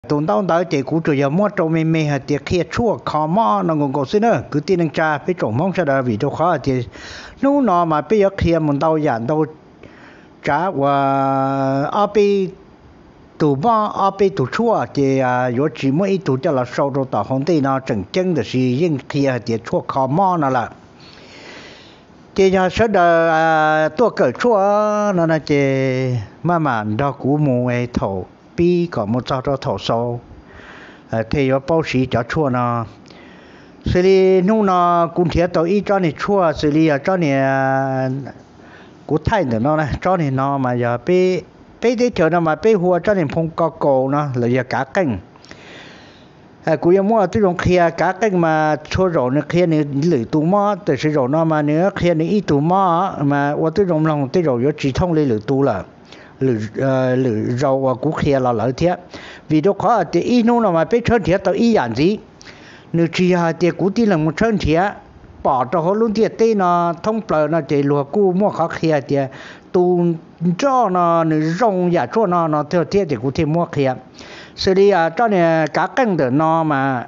tụi tao tới chỉ cú chủ yếu mua trâu mê hạt tiệt kia chua khó mò nó ngon xí nữa cứ tin anh cha biết trồng mong sao đó vì cho khó thì nếu nó mà bây giờ kia mình tao dàn tao trả và ở bên tụ mò ở bên tụ chua thì có chỉ mỗi tụ cho là sâu rồi tao không thấy nó chân chân được gì nhưng kia tiệt chua khó mò nó là thì nhà số đó tua cởi chua nó là chỉ mà đó cú mua ấy thầu bi có một chỗ đó thầu sâu thì có bao xí cho chua nó xử lý nung nó cũng thiệt tôi ít cho này chua xử lý cho này cú thay nữa nó này cho này nó mà giờ bi để chờ nó mà bi hùa cho này phong cao cổ nó là giờ cá canh cúยังมั่วที่โรงเคลียร์กาเก่งมาชั่วโรนเคลียร์นี่หรือตัวม้อแต่สิโรนมาเนื้อเคลียร์นี่อีตัวม้อมาว่าที่โรงลงที่โรยจีท่องเลยหรือตัวละหรือเราว่ากูเคลียร์เราเหลือเทียวิดีโอขอแต่อีนู้นมาไปเชิญเทียตัวอีอย่างสินึกจีฮะเทียกูที่หลังมันเชิญเทียปอดตัวเขาลุ้นเทียตีน่ะท่องเปล่าน่ะเจรัวกูมั่วเขาเคลียร์เทียตูจ้อน่ะนึกรงอย่าชั่วน่ะเทียเทียกูที่มั่วเคลียร์xử lý cho nên cá canh được nó mà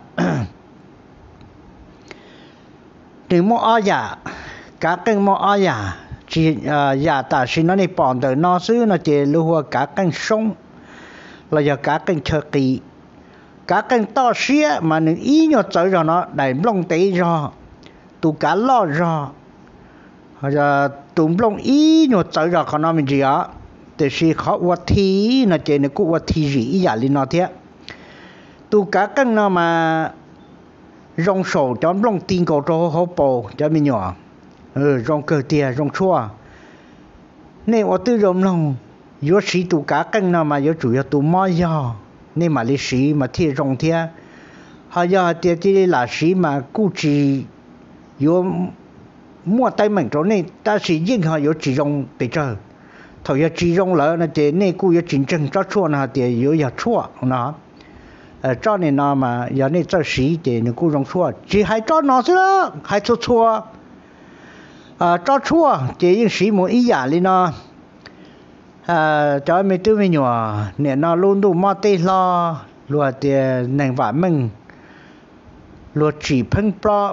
đừng mua ở nhà cá canh mua ở nhà chỉ nhà ta xin nó đi bỏ được nó xứ nó chỉ lưu cá canh sống là giờ cá canh chờ kỳ cá canh to xía mà những ý nhọ tới rồi nó đầy lông tế rồi tụ cá lo rồi giờ tụ lông ý nhọ tới rồi còn nó mình gì áแต่สิเขาวัดที่นะเจนกูวัดที่gìอย่างนี้นะเทียตัวกากันนะมาลงโซ่จอมลงตีนกูโตเขาโปจะมีหน่อลงเกิดเตียลงชั่วนี่ว่าตัวลงยศสีตัวกากันนะมายศจุยตัวม้อยอนี่มาลิสีมาที่ลงเทียหายาเตียที่หลาสีมากู้จียมั่วไตเหมือนตัวนี้แต่สิยิ่งเขายศจีลงไปเจอthầu giờ chỉ rong lỡ nó chỉ nên cú giờ chính chân cho chua nó thì yếu giờ chua nó cho nên nó mà giờ nên cho sĩ thì nó cú rong chua chỉ hay cho nó chứ hay cho chua cho chua chỉ những sĩ một ý giả lên nó cho mấy đứa mấy nhỏ nè nó luôn đủ mót tê lo luôn thì nền vải mình luôn chỉ phăng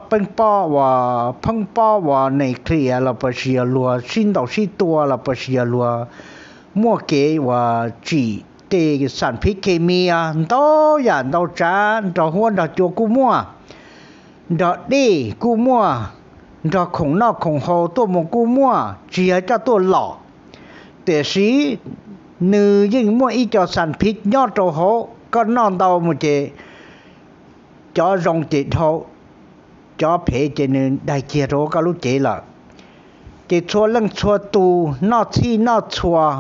po và này kia là bởi vì luôn xin đầu xin tua là bởi vì luôn mua cái và chỉ để sản phẩm chemi đó là đó trả đó hoa đó cho cô mua đó đi cô mua đó không nó không hồ tôi một cô mua chỉ là cho tôi lọ để xí nữ nhưng mua ít cho sản phẩm nhỏ cho họ có non đâu một chế cho rong chế thâu cho phê chế nên đại chế rồi cả lúc chế là chế chua lăng chua tu nó chi nó chua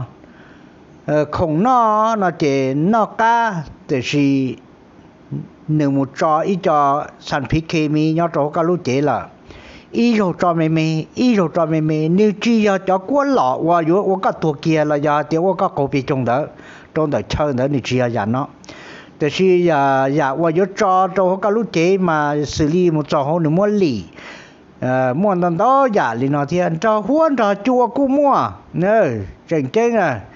không nó chế nó cá để gì nếu một cho ít cho sản phẩm chemi nhau cho cả lúc chế là ít rồi cho mày nếu chỉ cho quá lọ và yếu và cả tuổi kia là giờ tiêu và cả cổ bị trong đó chơi đó thì chỉ là nóแต่ที่อยากว่าจะจอเขาลูกเจมาxử lý một trò họ nữa mua lì mua tận đó giả lì nó thì trò huân trò chua cú mua nè chỉnh chỉnh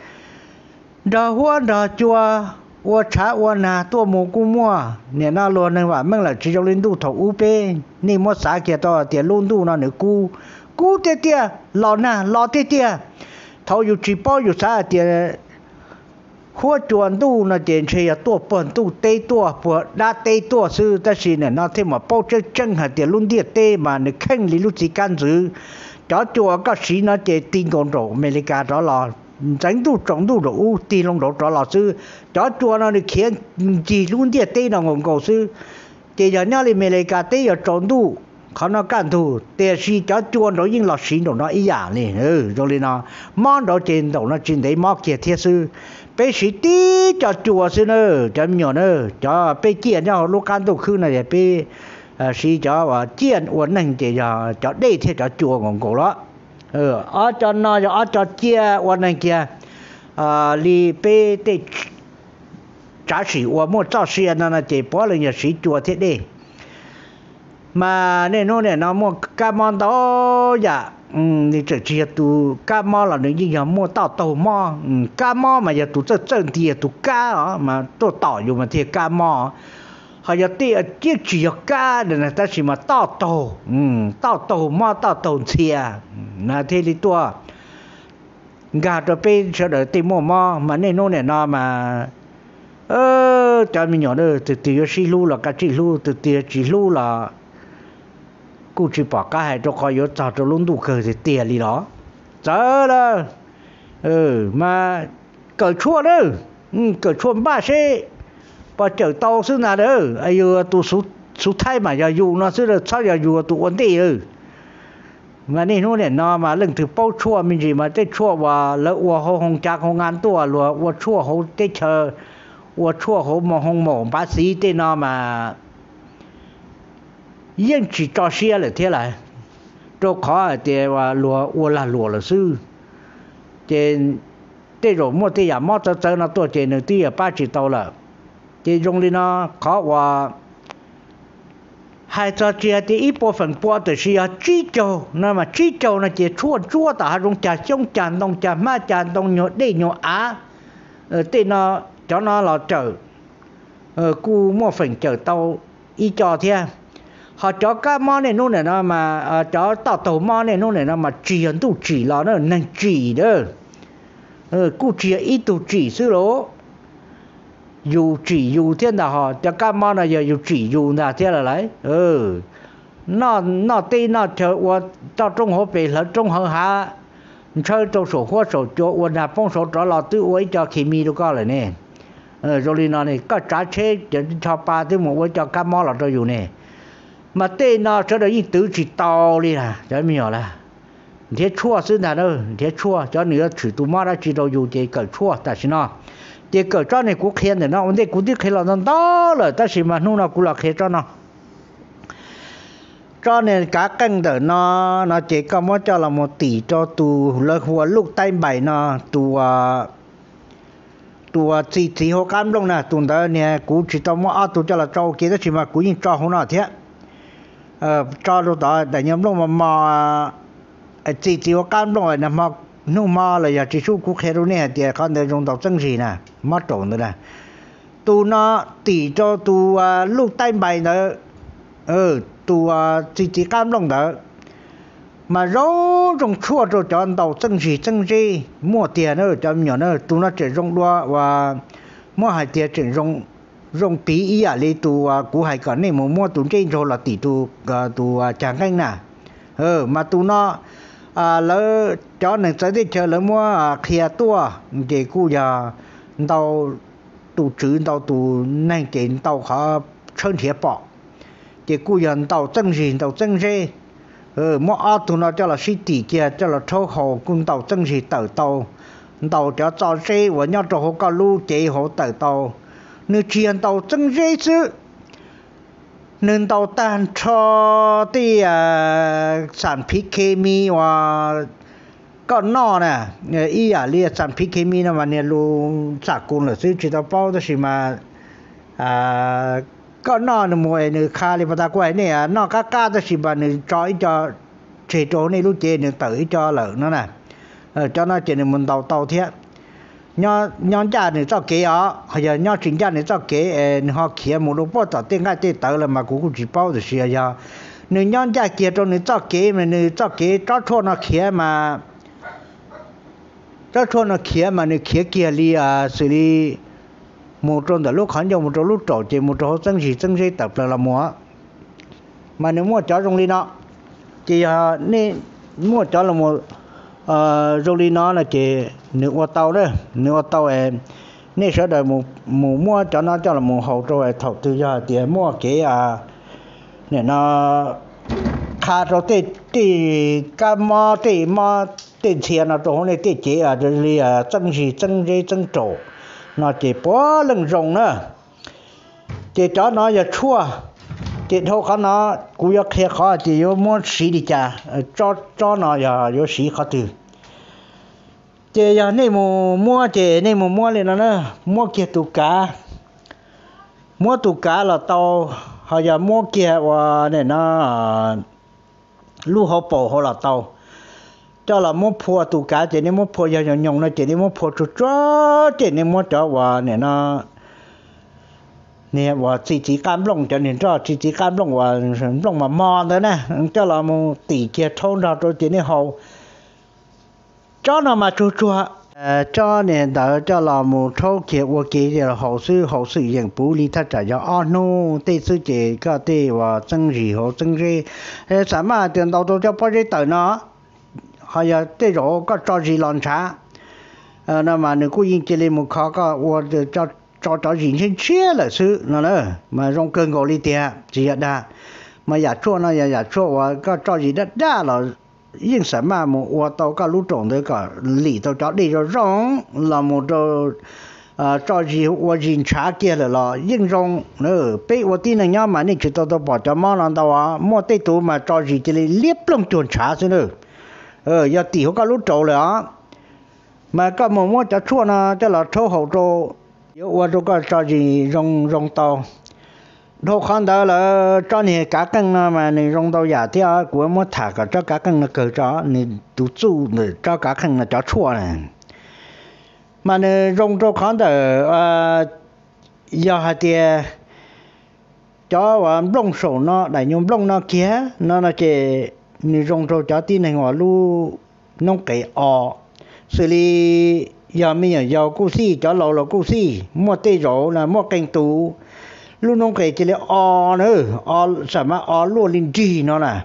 trò huân trò chuaว่าช้าว่านาตัวหมูกูมั่วเนี่ยน่าล้วนนึงว่ามึงล่ะจิจลินดูถอูเป้นี่มดสาเกียต่อเตียลุนดูน่ะเนี่ยกูเตี้ยหล่อน่ะหล่อเตี้ยเขาอยู่จีป้ออยู่ซาเตียหัวจวนตู้น่ะเจนเชียตัวเปิ่นตู้เตตัวปวดดาเตตัวซื้อแต่สิเนี่ยน่ะที่มาเป้าจังหาเตียรุ่นเดียเตมาเนี่ยแข่งลิลุจิกันซื้อจ่อจัวก็สีน่ะเจติงกอนโรอเมริกาจ่อหล่อจังตู้จงตู้โรอูตีลงโรจ่อหล่อซื้อจ่อจัวน่ะเนี่ยเขียนจีรุ่นเดียเตน่ะงงโกซื้อเจยเนี่ยลิเมริกาเตยจงตู้เขาน่ะกันตู้แต่สิจ่อจวนโรยิ่งหล่อสีโรน่ะอีหยังนี่ตรงนี้น่ะมอนโรเจนโรน่ะจินได้มอกเกียเทียซื้อไปสิตีจะจัวซิเนอจะมีเนอจะไปเกี่ยนเอาลูกการตัวขึ้นอะไรไปสิจะว่าเจียนอ้วนนั่งจะได้ที่จะจัวของกูละจะนอจะเจียอ้วนนั่งเกี่ยลีไปเตจ่าสิว่ามั่วเจ้าเสียนั่นนะเจ็บปวดเลยอย่าสิจัวที่ได้มาเนี่ยโน่นเนี่ยน้องมั่วกามอนโตอย่า你这些都干嘛了？你要摸到豆嘛，干嘛嘛要都这整体都干啊嘛，都倒有嘛这干嘛，还要这这只要干的呢，但是嘛到豆，到豆嘛到豆切，那这里多，gà cho pe cho đợi tìm mua mà nên nó này nó mà cho mình nhỏ đó từ từ xí lu là cái chỉ lu từ từ chỉ lu là cô chỉ bỏ cái hay cho coi yếu cho luôn đủ cờ thì tiền đi đó chờ đó mà cờ chua đó cờ chua ba xe bỏ chở tàu xứ nào đó ai yêu tụ số thay mà giờ dù nó xứ là sao giờ dù tụ ổn định mà nên nó này nó mà lần thứ bao chua mình gì mà cái chua và lỡ qua hông chắc hông ăn tua rồi qua chua hông cái chờ qua chua hông mà hông mỏng bác sĩ tên nó mà yên chỉ cho xe là thế này cho khó thì và lúa là lúa là sư trên cái rồi mua cái nhà mua cho nóตัวtrên tí ở ba chỉ tàu là cái dùng đi nó khó và hai cho chia thì ít bộ phận bộ từ xí chỉ cho nó mà chỉ cho nó chỉ chua ta dùng trà trong trà đông trà má trà đông nhọ đây nhọ á tên nó cho nó là chở cu mua phần chở tàu ít cho thế họ cho cái món nàyนู่นnày nó mà cho tàu món nàyนู่นnày nó mà chỉ hơn tu chỉ là nó nên chỉ đó cu chỉ ít tu chỉ xứ lỗ dù chỉ dù thiên là họ cho cái món này giờ dù chỉ dù là thế là lấy nó tên nó chờ qua cho trong họ về là trong họ hạ chơi trong sổ hoa sổ cho quân là phong sổ trở là tự ấy cho khí mi đâu có lại nè rồi đi nó này có trả chế cho ba thứ một cho cái món là cho dù nè mà tên nó cho được ý tứ chỉ to đi à cho mình hiểu là thế chua xứ nào đâu thế chua cho nữa chỉ tụ mà đã chỉ đâu dù thế cỡ chua tại sao nó thế cỡ cho này cũng khen để nó vấn đề cũng tiếc khen là nó đó rồi tại sao mà nó cũng là khen cho nó cho nên cả cân đỡ nó chỉ có mỗi cho là 1 tỷ cho tụ lỡ hoa lúc tay bảy nó tụ chỉ họ cam long nè tụ đó nè cũng chỉ cho mỗi tụ cho là cho kia đó chỉ mà cũng như cho họ nào thế cho lúc đó đại nhóm lúc mà chỉ họ cam long nè mà nu mà là giờ chỉ số cũng khéo nè thì con để dùng đầu chân gì nè mất trộn nữa nè tụ nó tỷ cho tụ lúc tay bảy nữa tụ chỉ cam long đó mà rong trong chua rồi cho đầu chân gì mua tiền nữa cho nhỏ nữa tụ nó chỉ rong đua và mua hai tiền chỉ rong bí ý à lấy tụ cú hai cái này mua tụ trên rồi là tỷ tụ chẳng canh nè mà tụ nó lỡ cho nên sẽ đi chơi lỡ mua kia tua để cú giờ đầu tụ chữ đầu tụ nên tiền đầu họ chân thiệt bỏ để cú giờ đầu chân gì mua tụ nó cho là sĩ tỷ kia cho là thâu hồ cũng đầu chân gì đầu cho xe và nhau cho họ có lưu chế họ tàu nếu chuyện tàu chân dây chứ nên tàu tan cho đi sản phẩm chemi và còn nó nè ý lia sản phẩm chemi nó mà nè luôn sạc cùng là chứ chỉ tao bao đó gì mà còn nó nè mua nè khá đi bắt ta quay nè nó cá đó gì mà nè trói cho chế chỗ này lúc chế nè tự cho lợn nó nè cho nó chỉ nè mình tàu thế nhau cha này cho kế ó giờ nhau chính cha này cho kế họ kia một lúc bao giờ tiếng cái tiếng tới là mà cũng chỉ bao được xíu giờ nếu nhau cha kia trong này cho kế mà này cho kế cho thua nó kia mà này kia li xử lý một trong đó lúc khán giả một trong lúc trổ chỉ một trong chân gì tập là múa mà nếu mua chó trong li nó thì nên mua chó là một rồi đi nó là chỉ nước qua tàu đấy nước qua tàu em nên sẽ đợi một mua cho nó cho là một hậu rồi thầu tư giờ thì mua cái để nó khá rồi thì cái mò tiền tiền nó chỗ này tiền chỉ đây chân trổ nó chỉ bỏ lưng rồng nữa chỉ cho nó giờ chua chỉ thôi cái nó cú yêu khe khó chỉ yêu mua xí đi cha cho nó giờ yêu xí khó từ chỉ giờ này mua lên nó nữa mua kia tụ cá là tàu họ giờ mua kia và này nó lưu họ bỏ họ là tàu cho là mua phô tụ cá chỉ nên mua phô giờ nhồng nó chỉ nên mua phô chút chút chỉ nên mua cho và này nó nè và chỉ cam lông cho nên cho chỉ cam lông và lông mà mò đó nè cho là một tỷ kia thôn đó rồi chỉ nên hậu cho nó mà chua chua cho nên đó cho là một thâu kia và kia thì là hậu sự hiện bù lý thắt trả cho anh tê sư chế cái tê và chân gì hậu chân gì sản mà tiền đầu tôi cho bao nhiêu tờ nó hay là tê rồi có cho gì lon trả nó mà nếu cố chỉ lên một khó có và cho gì trên chia là sự nó nữa mà trong cơn gọi đi tiệt chỉ là mà giả chua nó giả chua và có cho gì đất ra là nhưng sản mà một ô tô có lúc trồng đấy cả lì tao cho đi rồi rong là một cho gì ô gì trả kia là nhưng rong nữa bây ô tin là nhau mà nên chỉ tao bỏ cho món ăn tao à mua tây tủ mà cho gì chỉ liếp lông chuồn trả chứ nữa giờ tỷ có lúc trồng rồi mà có một mua cho chua nó cho là thâu hậu trâu ô tô có cho gì rong tao đâu khăn đó là cho nên cá cân mà nên rong tàu giả thì của mua thả cả cho cá cân nó cởi cho nên tụ chu để cho cá cân nó cho chua này mà nên rong tàu khăn đó giờ hai tia cho lông sổ nó đại nhung lông nó kia nó chỉ nên rong tàu cho tin này họ lu nông cái xử lý giờ mình giờ cú si cho lâu là cú si mua tê rổ là mua canh tủ luôn nông cái chỉ là nữa sản mà luôn linh chi nó nè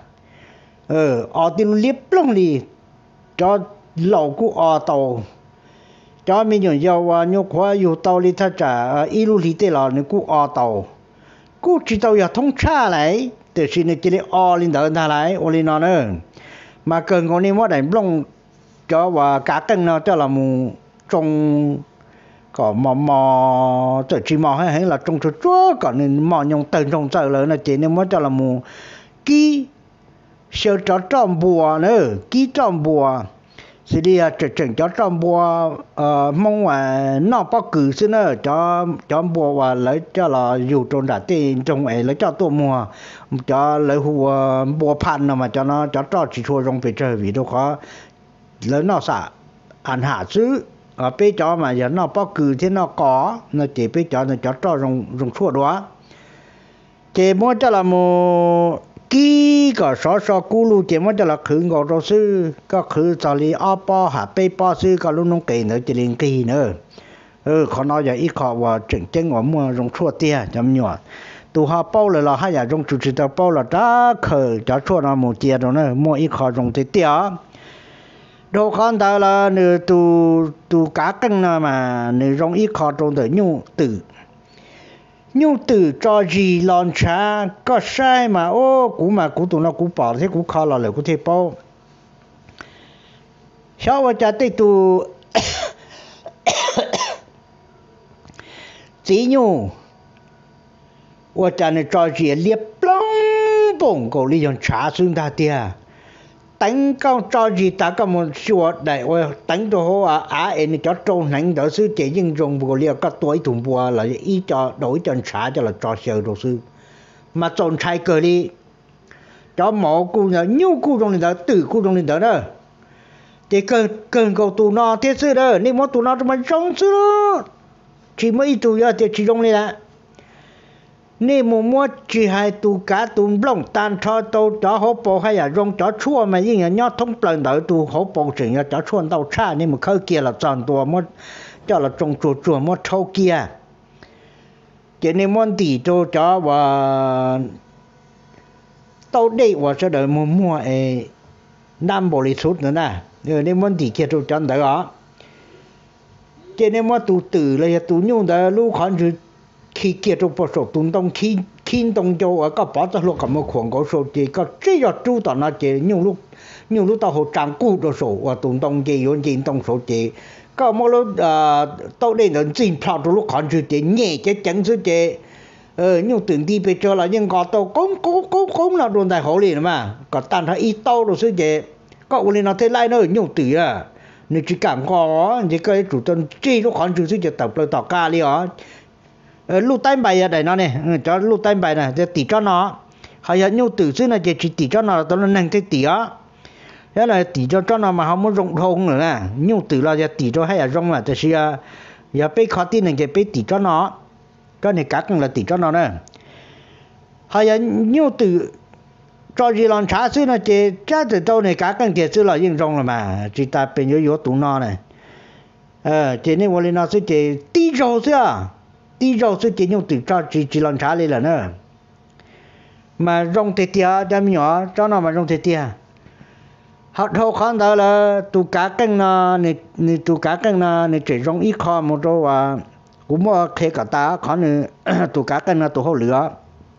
thì liếp lông đi cho lẩu của tàu cho mình dùng dầu nhiều quá nhiều tàu đi thắt trả ilu thì thế là nó của tàu của chỉ tàu giờ thông tra lại từ khi nó chỉ là linh đỡ ta lại linh nó nữa mà cần có nên mất đánh lông cho và cá cân nó cho là một trong có mò tự chỉ mò hay là trong chỗ chúa còn nên mò nhung từng trong trời lớn là chỉ nên muốn cho là một ký sơ cho trong bùa nữa ký trong bùa thì đi chỉnh cho trong bùa mong là nó bao cử xí nữa cho bùa và lấy cho là dù trong đã tiền trong ấy lấy cho tôi mua cho lấy hùa bùa pan mà cho nó cho chỉ thua trong về trời vì đâu có lấy nó xả ăn hạ chứ bây giờ mà giờ nó bao cử thì nó có nó chỉ bây giờ nó cho rong chua đó chỉ muốn cho là một kí có số cú lu chỉ muốn cho là khử ngọ rồi sư có khử cho li bao hạ bây bao sư có lúc nông kỳ nữa chỉ liền kỳ nữa họ nói giờ ít họ và chỉnh ở mua rong chua tia chấm nhỏ tụ họ bao là hai giờ rong chủ tao bao là đã khử cho chua nó một tia rồi nữa mua ít họ rong tia đâu con ta là nửa tụ cá cân mà nửa rong ít khó trong đời nhu tử cho gì lon trà có sai mà cú tụ nó cú bỏ thế cú khó là lời cú thế bao sao mà chả tới tụ chỉ nhu và chả này cho gì liệp lông bông cầu lý do trà xuống ta tia đánh cao cho gì ta có một số đại đánh đồ anh cho trâu nành đó sư chỉ dùng dùng bùa liều các tuổi thùng bùa là ý cho đổi cho trả cho là cho sờ đồ sư mà trộn trái cờ đi cho mỏ cu là nhiêu cu trong đó tử cu trong đó đó thì cơn cầu tù nó thế sư đó nên mỗi tù nó cho mình sống sư đó chỉ mấy tù giờ thì chỉ trong này là nên mua chỉ hai tù cá tù lông tan cho tàu cho họ bỏ hay là rong cho chua mà nhưng mà nhớ thông plan đợi tù họ bỏ chuyện cho chua tàu cha nên mà khơi kia là chọn tù mua cho là trồng chua mua thâu kia cho nên muốn tỷ cho và tàu đây và sẽ đợi mua nam bồ lì sút nữa nè nên muốn tỷ kia cho chọn đợi đó cho nên mua tù tử là tù nhung đợi lúc khoản khi kia trong bộ số tuần đông khi đông châu ở các bảo tàng lúc cầm một khoảng có số chỉ có chỉ có chú tao nói chỉ nhiều lúc tao họ trang cũ đồ số và tuần đông chỉ yon chỉ đông số chỉ có một lúc tao đây là chính phao lúc còn chỉ nhẹ cái chẳng số chỉ nhiều từng đi về cho là nhưng có tao cũng là đồn đại hậu liền mà có tan thấy ít tao đồ số chỉ có uli nó thế lại nữa nhiều từ à nếu chỉ cảm có chỉ cái chủ tôn chỉ lúc còn chỉ tập lời tỏ ca đi ó lúc tay bài đây nó này cho lúc tay bài này để tỉ cho nó hay là nhiều từ xưa này chỉ tỉ cho nó tao nó nâng cái tỉ á thế là tỷ cho nó mà không muốn rong thong nữa nè nhưng từ là tỷ cho hay là rong là thì giờ bé khó tin là cái bé tỷ cho nó cái này cả cũng là tỷ cho nó nè hay là nhưng từ cho gì làm trả xứ nó chỉ chắc từ đâu này cả cái kia xứ là yên rong là mà chỉ ta bên dưới tụ nó này chỉ nên vô lên nó xứ chỉ tí rau xứ chỉ nhưng từ cho chỉ làm trả lên là nữa mà rong tê tia cho mình nhỏ cho nó mà rong tê tia học thâu khán đó là tụ cá canh nó nè tụ cá canh nó nè chỉ rong ít kho một chỗ và cũng mua khe cả ta khó nè tụ cá canh nó tụ hậu lửa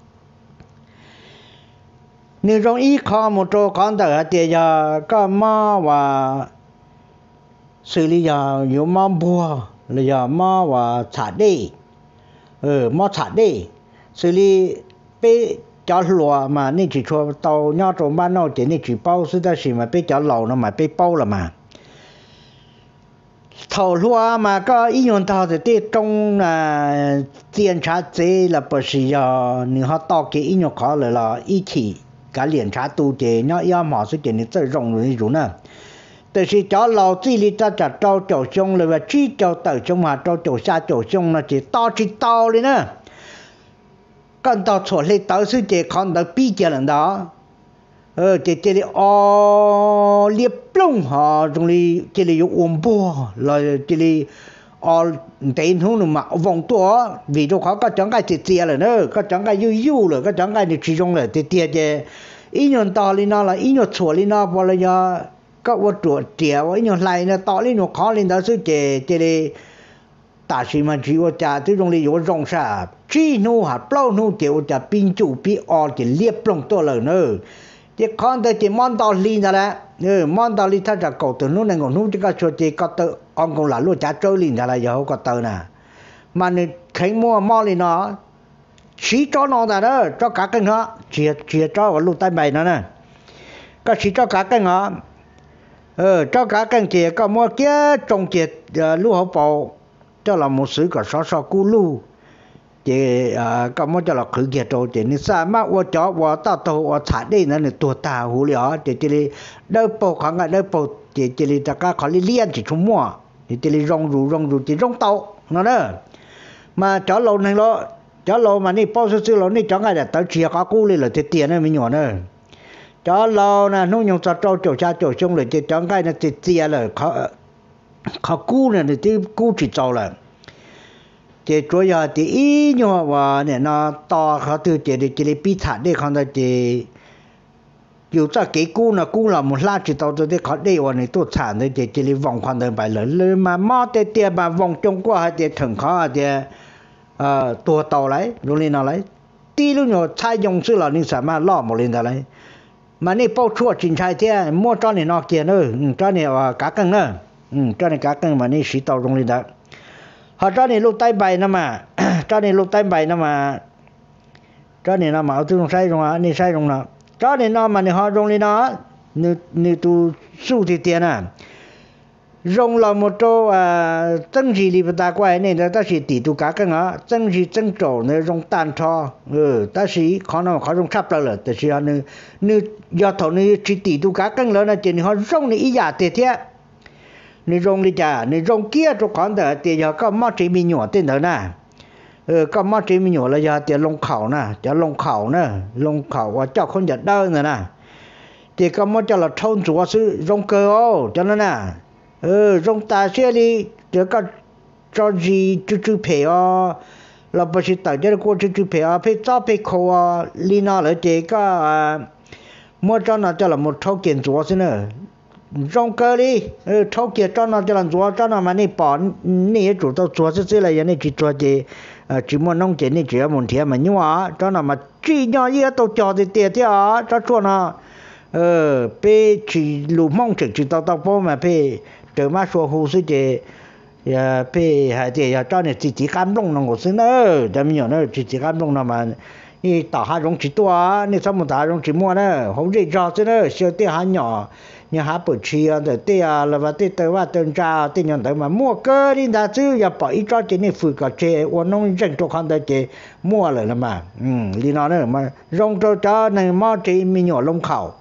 nè rong ít kho một chỗ khán đó thì giờ có má và xử lý giờ nhiều má bùa là giờ má và xả đi má xả đi xử lý bé cho lúa mà nên chỉ cho tàu nhau trong ban nó chỉ nên chỉ bao sự đó mà bé cho lẩu nó mà bé bao là mà thầu lúa mà có ý nhận thầu thì trong là tiền trả chế là bởi vì nếu họ tao cái ý nhận khó là ý chỉ cả liền trả tu thì nó yêu mà sự chuyện này rất rộng rồi nèแต่是找老子里他找找找凶了吧，只找到凶嘛，找找下找凶了，就到去到了呢。干到错了，到时就看到比较人的，这里裂崩哈，这里有温波，来这里电筒了嘛，往多，为咗เขาก็จังไงจะเสียเลยเนอะก็จังไงยู่เลยก็จังไงจะจีจงเลยเตี้ยเจอีนตอลินาละอีนชัวลินาพอเลยก็ว่าตัวเตี้ยว่าอีนไหลนะตอลินเขาลินดาสุเจ里大西嘛，只有家这种的有种啥，只弄下不弄就家宾主比就裂不多了呢。这看到这满道理的嘞，满道理他就搞到弄那个弄这个说这搞到安公拉路家州里的了以后搞到呢，嘛你看摸里呢，chỉ cho nó đó cho cả cái nó chia cho vào lúc tay bài nó nè, có chỉ cho cả cái nó, cho cả cái chia có mua kia trồng chia lúc họ bảo cho là một sự có số cú lu thì có một cho là khử kia rồi thì nếu sao mà我找我到头我查的那你多大无聊thì这里đâu bảo khoảng cái đâu bảo thì这里大家考虑练chỉ chung mua thì这里rong ru thì rong tàu nó đó mà cho lâu này lo cho lâu mà ni bao nhiêu lâu ni cho ngay là tới chia cá cú lên là thì tiền này mình nhỏ nữa cho lâu nè nó dùng cho cha chung rồi thì cho ngay là thì chia làเขากู้เนี่ยที่กู้จิตใจเลยเจ้าตัวอย่างที่อีเนี่ยว่าเนี่ยนะต่อเขาตัวเจ้าเจ้าปีถัดได้เขาตัวเจ้าอยู่จากเกี่กู้นะกู้เราหมดละจิตใจตัวที่เขาได้วันนี้ตัวฉันเนี่ยเจ้าว่องความเดินไปเลยมาเตี้ยมาว่องจงกว่าเจ้าถึงเขาเจ้าตัวโตเลยรู้เลยนะเลยตีลูกเนี่ยใช้ยงซื้อเรานี่สามารถล่อหมดเลยนะเลยมานี่เป้าชั่วจินชัยเจ้ามั่วจ้าเนี่ยนอกเกียร์เนอะจ้าเนี่ยว่ากักกันเนอะcho nên các cái mà này sĩ tàu trong đi đó họ cho nên lúc tay bài nó mà cho nên lúc tay bài nó mà cho nên nó mà ở trong sai trong này sai trong nào cho nên nó mà họ trong đi đó như tu su thì tiền à rong là một chỗ chân gì đi ta quay này là ta chỉ tỷ tu các cái đó chân gì chân trổ này rong tan cho ta chỉ khó nào khó rong sắp rồi ta chỉ họ như do thầu như chỉ tỷ tu các cái đó là chỉ họ rong này ý giả thế thếนี่รงนี่จ้านี่รงเกี้ยทุกคนแต่เดี๋ยวก็มาจีมีหนวดเต้นเถอะนะก็มาจีมีหนวดแล้วอย่าเดี๋ยวลงเขานะจะลงเขานะลงเขาว่าเจ้าคนจะเดินนะเดี๋ยวก็มาจะละทนจัวซื้อรงเกลจังนั้นนะรงตาเสียลีเดี๋ยวก็จอจีจู่ๆเพียเราไปสิตัดเดี๋ยวก็จู่ๆเพียเพียจ้าเพียเขาลีน่าเลยเดี๋ยวก็มาจะน่ะจะละหมดเท่าเกินจัวซิเนอะtrong cơ đi thâu kia cho nó cho làm chúa cho nó mà này bỏ này chủ tao chúa sẽ là này chỉ chúa chỉ muốn nông chế này chỉ muốn thiệt mà nhưng mà cho nó mà chỉ nhỏ gì tao cho thì tiền thế à cho chúa nó pe chỉ lù mong chỉ tao bao mà pe từ mà số hồ sơ chế pe hay thì cho này chỉ cam đông nó ngồi xuống nữa để mình nó chỉ cam đông nó màนี่ต่อหารงจิตตัวนี่สมุทรรงจิมัวนะผมจะจอดนะเสียเตี้ยหาหน่อเนี่ยหาปุ๋ยเชียแต่เตี้ยแล้วว่าเตี้ยว่าเติมจ้าเตี้ยยังแต่มามัวเกอนี่นะซื้ออย่าปล่อยอีจอดนี่ฝึกกับเจวันน้องจังตัวคันแต่เจมัวเลยละมาลีนอนเนี่ยมารงตัวจ้าในมอจีมีหน่อลงเข่า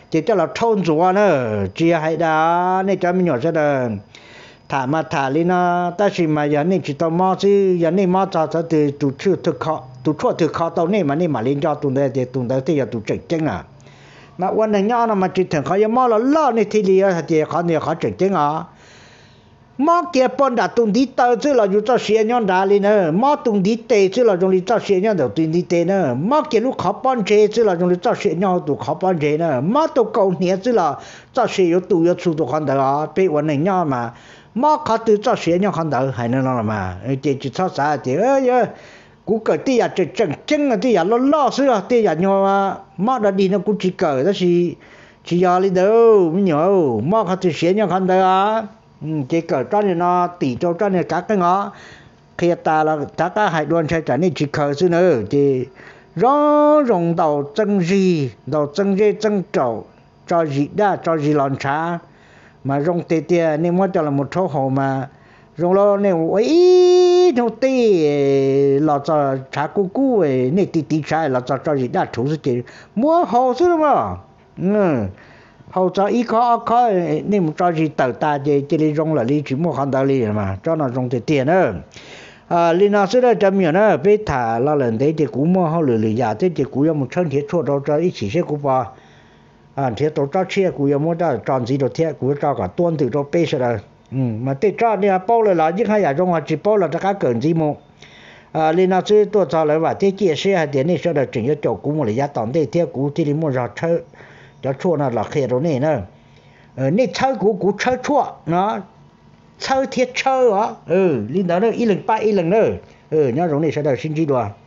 chỉ cho là thôn rùa nữa chỉ hay đã nên cho mình nhỏ sẽ là thả mà thả lên nó ta chỉ mà giờ nên chỉ tao mò chứ giờ nên mò cho từ tụ chưa thực khó tụ chua thực khó tao nên mà lên cho tụ đây thì tụ đây thì giờ tụ chỉnh chỉnh à màวันnày nhau nó mà chỉ thường khó giờ mò là lo nên thì liền thì khó nhiều khó chỉnh chỉnh à mò kia bọn đã tụ đi tao chứ là dù cho xe nhau đã lên nữa mò tụ đi tê chứ là dùng đi cho xe nhau đầu tụ đi tê nữa mò kia lúc khó bọn chế chứ là dùng đi cho xe nhau tụ khó bọn chế nữa mò tụ cầu nhẹ chứ là cho xe yếu tụ yếu tụ tụ con đó bịวันnày nhau mà mà khó tự cho xe nhau không đỡ hay nó mà chỉ cho sao thì cú cởi tí à chân chân tí à lo xưa tí à nhau mà đã đi nó cũng chỉ cởi đó chỉ giờ đi đâu mới nhiều mà khó tự xe nhau không đỡ chỉ cởi cho nên nó tỉ cho nên các cái ngõ khi ta là các cái hải đoàn sẽ trở nên chỉ cởi xưa nữa thì rõ rồng đầu chân gì chân trầu cho gì đã cho gì lòn xa mà rong tê tê nên mới cho là một số hồ mà rong lo nên ấy nó tê là cho trả cú ấy nên tí sai là cho gì đã thủ sự kiện mua hồ chứ mà hồ cho ít khó nên một cho gì tờ ta chỉ đi rong là đi chỉ mua hàng đạo lý mà cho nó rong tê tê nữa liên nào sẽ cho mình nữa biết thả là lần đấy thì cũng mua họ lười giả thế thì cũng một thân thiết cho đó cho ít chỉ sẽ cũng vào thế tổ cho chia cũng có một cái tròn gì đó thế cũng cho cả tuần từ cho bê rồi mà thế cho nên bao là những hai trong họ chỉ bao là các cẩn gì mà liên nào chứ tôi cho lại và thế chia sẻ hai điểm này sẽ là chỉnh cho chỗ cũng một là giá tổng thế cũng thì mua ra chơi cho chua là khi đó này nữa nên chơi cũng chơi chua nó chơi thiết chơi á liên đó nữa ít lần nữa nhớ rồi này sẽ là sinh chi đùa